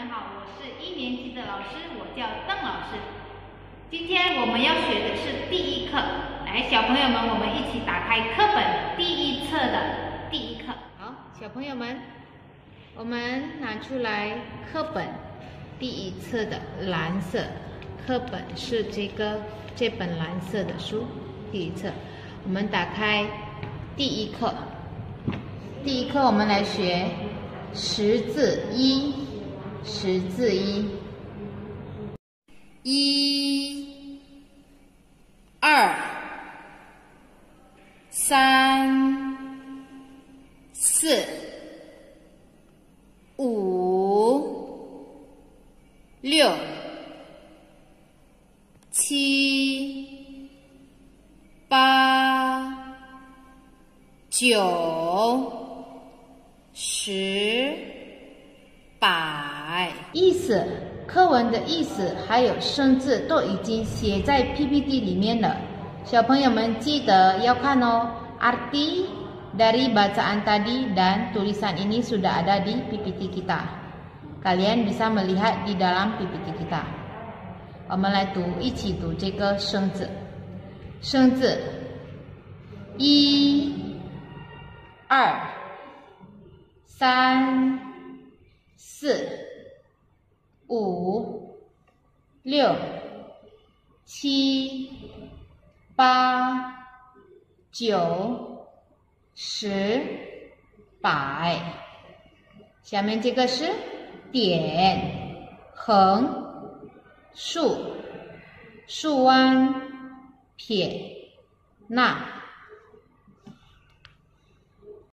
好，我是1年级的老师，我叫邓老师。今天我们要学的是第一课，来，小朋友们，我们一起打开课本第一册的第一课。好，小朋友们，我们拿出来课本第一册的蓝色课本是这本蓝色的书第一册。我们打开第一课，第一课我们来学识字一，识字一，一、二、三、四、五、六、七、八、九、十、百。意思，课文的意思还有生字都已经写在 PPT 里面了，小朋友们记得要看哦。Arti dari bacaan tadi dan tulisan ini sudah ada di PPT kita. Kalian bisa melihat di dalam PPT kita. 我们来读，一起读这个生字。生字，一、二、三、四、五、六、七、八、九、十、百。下面这个是点、横、竖、竖弯、撇、捺。